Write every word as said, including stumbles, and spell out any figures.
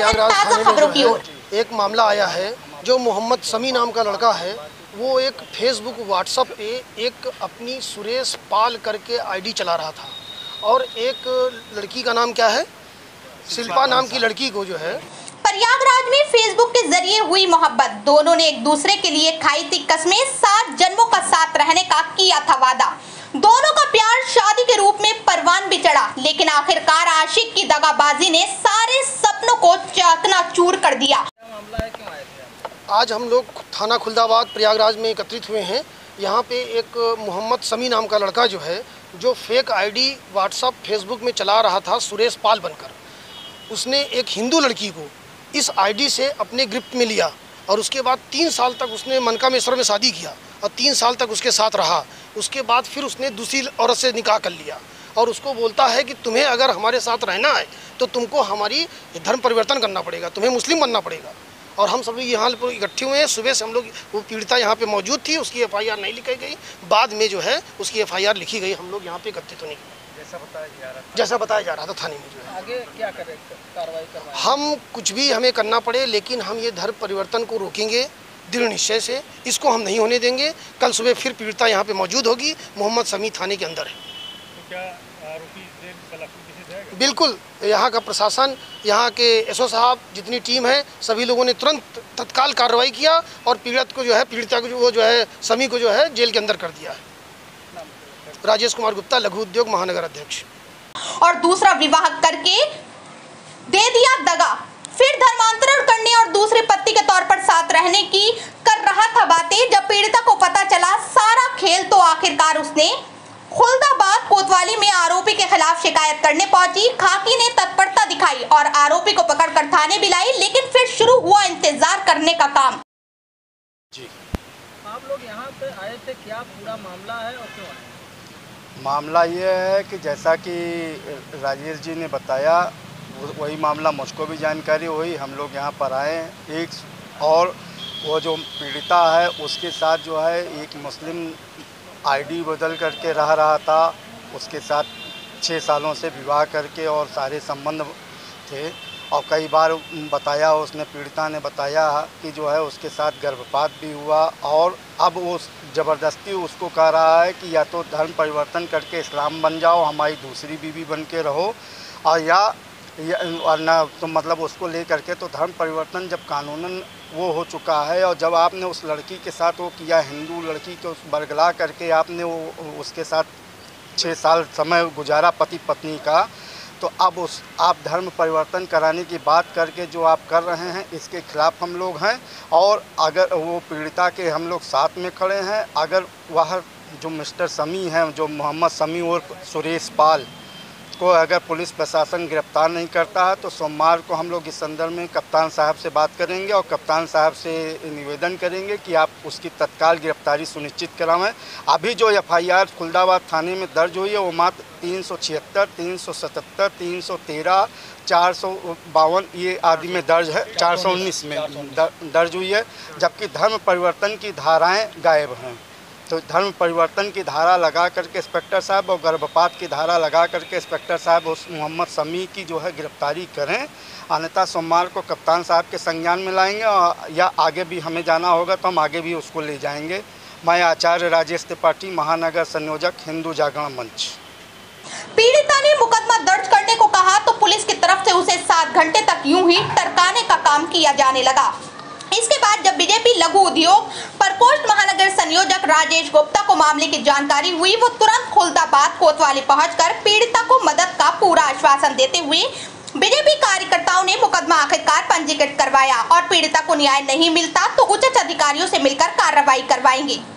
प्रयागराज थाने में जो है एक मामला आया है। जो मोहम्मद समी नाम का लड़का है वो एक फेसबुक व्हाट्सएप पे एक अपनी सुरेश पाल करके आईडी चला रहा था और एक लड़की का नाम क्या है, शिल्पा नाम की लड़की को जो है प्रयागराज में फेसबुक के जरिए हुई मोहब्बत, दोनों ने एक दूसरे के लिए खाई थी कस्में, सात जन्मों का साथ रहने का किया था वादा। दोनों का प्यार शादी के रूप में परवान भी चढ़ा, लेकिन आखिरकार आशिक की दगाबाजी ने सारे सपनों को चकनाचूर कर दिया। आज हम लोग थाना खुलदाबाद प्रयागराज में एकत्रित हुए हैं। यहाँ पे एक मोहम्मद समी नाम का लड़का जो है, जो फेक आईडी व्हाट्सएप फेसबुक में चला रहा था सुरेश पाल बनकर, उसने एक हिंदू लड़की को इस आईडी से अपने गिरफ्त में लिया और उसके बाद तीन साल तक उसने मनकामेश्वर में शादी किया और तीन साल तक उसके साथ रहा। उसके बाद फिर उसने दूसरी औरत से निकाह कर लिया और उसको बोलता है कि तुम्हें अगर हमारे साथ रहना है तो तुमको हमारी धर्म परिवर्तन करना पड़ेगा, तुम्हें मुस्लिम बनना पड़ेगा। और हम सब यहाँ पर इकट्ठे हुए हैं। सुबह से हम लोग, वो पीड़िता यहाँ पे मौजूद थी, उसकी एफ आई आर नहीं लिखाई गई, बाद में जो है उसकी एफ आई आर लिखी गई। हम लोग यहाँ पे इकट्ठित होने के जैसा बताया जा रहा था जैसा बताया जा रहा था थाने में जो है। आगे क्या करें, कार्रवाई करवाएं? हम कुछ भी हमें करना पड़े, लेकिन हम ये धर्म परिवर्तन को रोकेंगे दृढ़ निश्चय से, इसको हम नहीं होने देंगे। कल सुबह फिर पीड़िता यहाँ पे मौजूद होगी, मोहम्मद समी थाने के अंदर है। तो क्या आरोपी है? बिल्कुल, यहाँ का प्रशासन, यहाँ के एस ओ साहब, जितनी टीम है, सभी लोगों ने तुरंत तत्काल कार्रवाई किया और पीड़ित को जो है, पीड़िता को जो वो जो है समी को जो है जेल के अंदर कर दिया है। राजेश कुमार गुप्ता, लघु उद्योग महानगर अध्यक्ष। और दूसरा विवाह करके दे दिया दगा, फिर धर्मांतरण करने और दूसरे पति के तौर पर साथ रहने की कर रहा था बातें। जब पीड़िता को पता चला सारा खेल, तो आखिरकार उसने खुलदाबाद कोतवाली में आरोपी के खिलाफ शिकायत करने पहुंची। खाकी ने तत्परता दिखाई और आरोपी को पकड़कर थाने भी लाई, लेकिन फिर शुरू हुआ इंतजार करने का काम। जी, आप लोग यहाँ पे आए थे, क्या पूरा मामला है और क्यों आए? मामला ये है कि जैसा कि राजेश जी ने बताया, वही मामला मुझको भी जानकारी हुई। हम लोग यहाँ पर आए हैं। एक और वो जो पीड़िता है उसके साथ जो है एक मुस्लिम आईडी बदल करके रह रहा था, उसके साथ छः सालों से विवाह करके और सारे संबंध थे। और कई बार बताया, उसने पीड़िता ने बताया कि जो है उसके साथ गर्भपात भी हुआ और अब वो ज़बरदस्ती उसको कह रहा है कि या तो धर्म परिवर्तन करके इस्लाम बन जाओ, हमारी दूसरी बीवी बन के रहो, और या, या और ना तो मतलब उसको ले करके तो धर्म परिवर्तन जब कानूनन वो हो चुका है और जब आपने उस लड़की के साथ वो किया, हिंदू लड़की को बरगला करके आपने वो उसके साथ छः साल समय गुजारा पति पत्नी का, तो अब उस आप धर्म परिवर्तन कराने की बात करके जो आप कर रहे हैं, इसके खिलाफ़ हम लोग हैं। और अगर वो पीड़िता के हम लोग साथ में खड़े हैं, अगर वह जो मिस्टर समी हैं, जो मोहम्मद समी और सुरेश पाल को अगर पुलिस प्रशासन गिरफ्तार नहीं करता है, तो सोमवार को हम लोग इस संदर्भ में कप्तान साहब से बात करेंगे और कप्तान साहब से निवेदन करेंगे कि आप उसकी तत्काल गिरफ्तारी सुनिश्चित कराएं। अभी जो एफ आई आर खुलदाबाद थाने में दर्ज हुई है वो मात्र तीन सौ छिहत्तर, तीन सौ सतहत्तर, तीन सौ तेरह, चार सौ बावन ये आदि में दर्ज है, चार सौ उन्नीस में दर्ज हुई है, जबकि धर्म परिवर्तन की धाराएँ गायब हैं। तो धर्म परिवर्तन की धारा लगा करके इंस्पेक्टर साहब और गर्भपात की धारा लगा करके इंस्पेक्टर साहब उस मोहम्मद समी की जो है गिरफ्तारी करें, अन्यथा सोमवार को कप्तान साहब के संज्ञान में लाएंगे और या आगे भी हमें जाना होगा तो हम आगे भी उसको ले जाएंगे। मैं आचार्य राजेश त्रिपाठी, महानगर संयोजक, हिंदू जागरण मंच। पीड़िता ने मुकदमा दर्ज करने को कहा तो पुलिस की तरफ से उसे सात घंटे तक यूं ही टरकाने का काम किया जाने लगा। इसके बाद जब बीजेपी लघु उद्योग प्रकोष्ठ महानगर संयोजक राजेश गुप्ता को मामले की जानकारी हुई, वो तुरंत खुलदाबाद कोतवाली पहुंचकर पीड़िता को मदद का पूरा आश्वासन देते हुए बीजेपी कार्यकर्ताओं ने मुकदमा आखिरकार पंजीकृत करवाया और पीड़िता को न्याय नहीं मिलता तो उच्च अधिकारियों से मिलकर कार्रवाई करवाएंगे।